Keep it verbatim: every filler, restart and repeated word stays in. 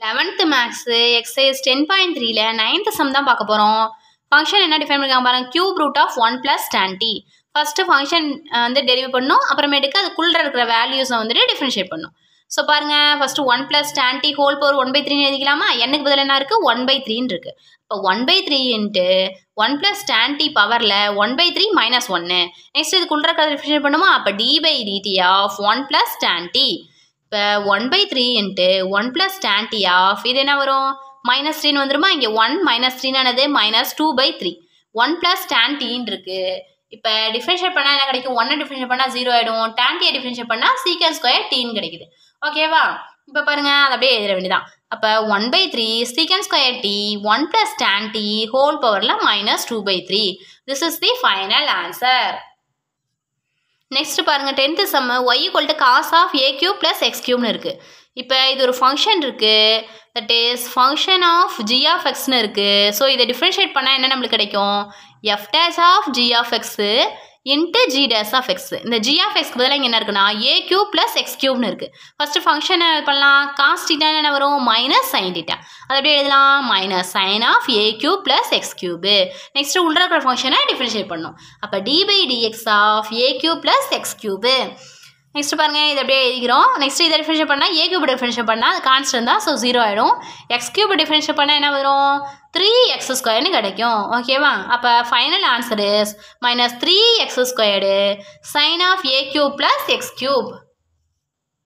eleventh maths exercise ten point த்ரீல ninth sum தான் பார்க்க போகிறோம். ஃபங்க்ஷன் என்ன டிஃபைன் பண்ணிருக்காங்க பாருங்க, cube root of one plus tan t. First function வந்து டெரிவ் பண்ணணும், அப்புறமேட்டுக்கு அதுக்குள்ள இருக்கிற வேல்யூஸை வந்துட்டு டிஃபரன்ஷியேட் பண்ணணும். ஸோ பாருங்க, first one plus tan t whole power one by த்ரீன்னு எழுதிக்கலாமா? என்னுக்கு பதில் என்ன இருக்கு? ஒன் பை த்ரீன்னு இருக்கு. இப்போ one by three into one plus tan t பவரில் ஒன் பை த்ரீ மைனஸ் ஒன்று. நெக்ஸ்ட் இதுக்குள்ள இருக்கிறத டிஃபரன்ஷியேட் பண்ணுமா? அப்போ d by dt of one plus tan t. இப்போ one by three into one plus tan t of இது என்ன வரும்? மைனஸ் த்ரீன்னு வந்துருமா? இங்கே ஒன் மைனஸ் த்ரீனானது minus two by three. One plus tan tன்னு இருக்கு. இப்போ டிஃபரன்ஷியேட் பண்ணால் என்ன கிடைக்கும்? ஒன்னை டிஃபரன்ஷியேட் பண்ணால் ஜீரோ ஆகிடும். tan t டிஃபரன்ஷியேட் பண்ணால் சீக்கன் ஸ்கொயர் டீன்னு கிடைக்குது. ஓகேவா? இப்போ பாருங்க, அதை அப்படியே எழுத வேண்டியதான். அப்போ one by three secant square t one plus tan t whole பவரில் minus two by three. This is the final answer. Next பாருங்க, tenth sum y equal to cos of a cube plus x கியூப்னு இருக்குது. இப்போ இது ஒரு function இருக்குது, that is function of g of எக்ஸ்னு இருக்குது. ஸோ இதை டிஃப்ரென்ஷியேட் பண்ணால் என்ன நம்மளுக்கு கிடைக்கும்? F dash of g of x into g dash of X. இந்த ஜி ஆஃப் எக்ஸ்க்கு பதிலாக இங்கே என்ன இருக்குன்னா ஏ கியூப் ப்ளஸ் எக்ஸ் கியூப்னு இருக்குது. ஃபஸ்ட்டு ஃபங்க்ஷனை பண்ணலாம், காஸ் டீட்டான்னு என்ன வரும்? Minus sine theta. அது அப்படியே எழுதலாம், minus sine of a cube plus x cube. Next உள்ள இருக்கிற ஃபங்க்ஷனை டிஃப்ரென்ஷியேட் பண்ணணும். அப்போ d by dx of a cube plus x cube. Next பாருங்கள், இது அப்படியே எழுதிக்கிறோம். நெக்ஸ்ட் இதை டிஃபரன்ஷியேட் பண்ணால் ஏ கியூப் டிஃபரன்ஷியேட் பண்ணால் அது கான்ஸ்டன்ட் தான், ஸோ ஜீரோ ஆகிடும். எக்ஸ் கியூப் டிஃபரன்ஷியேட் பண்ணால் என்ன வரும்? த்ரீ எக்ஸ் ஸ்கொயர்னு கிடைக்கும். ஓகேவா? அப்போ final answer is minus three x squared sine of a cube plus x cube.